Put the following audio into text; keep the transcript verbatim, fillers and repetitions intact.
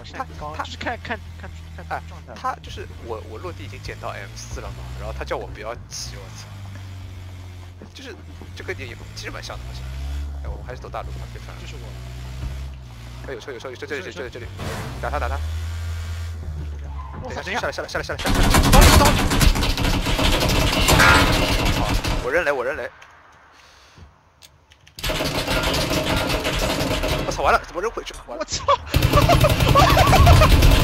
他他就是看看看看哎状态。 他就是我我落地已经捡到 M 四了嘛，然后他叫我不要骑，我操，就是就跟你其实蛮像的，好像。哎，我们还是走大路吧，别穿了。 就是我。 哎，有车有车有车，这里这里这里这里，打他打他。 我操！ 等一下，下来下来下来下来下来。 刀你刀你！ 好，我扔雷我扔雷。我操，完了，怎么扔回去？ 我操！